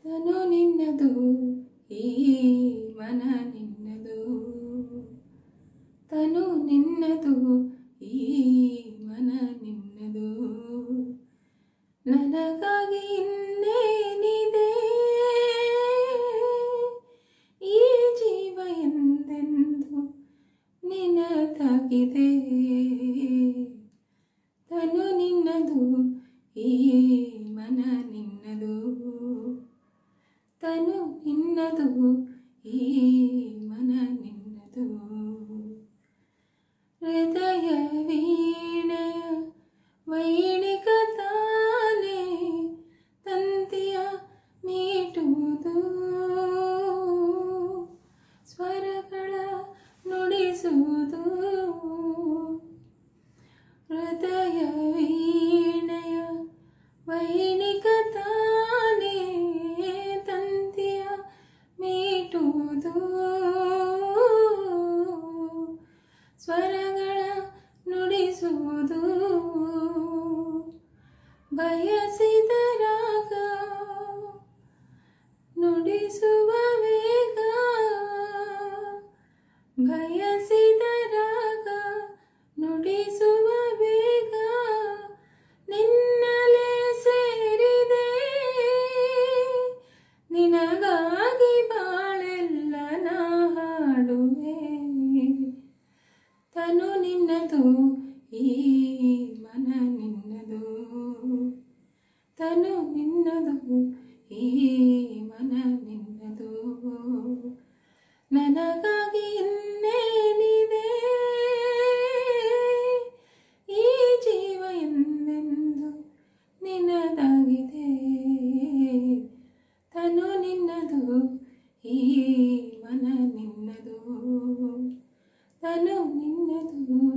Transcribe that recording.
ತನು ನಿನ್ನದು ಈ ಮನ ನಿನ್ನದು ತನು ನಿನ್ನದು ಈ ಮನ ನಿನ್ನದು ನನಗಾಗಿ ಇನ್ನೇನಿದೆ ಈ ಜೀವ ಎಂದೆಂದು ನಿನ್ನದಾಗಿದೆ ತನು ನಿನ್ನದು ಈ ಮನ ನಿನ್ನದು ತನು ನಿನ್ನದು ಈ ಮನ ನಿನ್ನದು ಹೃದಯ ವೀಣೆಯ ವೈಣಿಕ ತಾನೇ ತಂತಿಯ ಮೀಟುವುದು ಸ್ವರಗಳ ನುಡಿಸುವುದು ಹೃದಯ ವೀಣೆಯ ವೈಣಿಕ ತಾನೇ ತಂತಿಯ ಮೀಟುವುದು ಸ್ವರಗಳ ನುಡಿಸುವುದು ಬಯಸಿದ ರಾಗ ನುಡಿಸುವ ವೇಗ ಬಯಸಿದ ರಾಗ ನುಡಿಸುವ ವೇಗ ನಿನ್ನಲೇ ಸೇರಿದೆ ನಿನಗಾಗಿ ಬಾಳೆಲ್ಲ ನಾ ಹಾಡುವೆ ತನು ನಿನ್ನದು ಈ ಮನ ನಿನ್ನದು ತನು ನಿನ್ನದು ಈ ಮನ ನಿನ್ನದು ನನಗಾಗಿ ಇನ್ನೇನಿದೆ ಈ ಜೀವ ಎಂದೆಂದು ನಿನ್ನದಾಗಿದೆ ತನು ನಿನ್ನದು ಈ ಮನ ನಿನ್ನದು ತನು ನಿನ್ನದು